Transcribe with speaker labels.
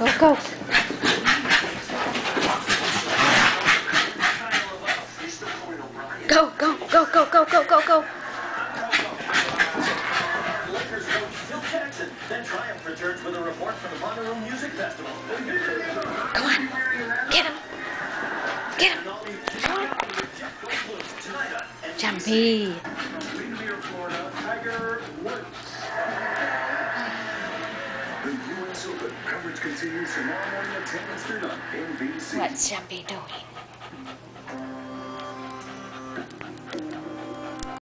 Speaker 1: go. Go, go, go, go, go, go, go, go. Come on. Get him. Get him. Come on. Jumbee. What's Jumbee doing?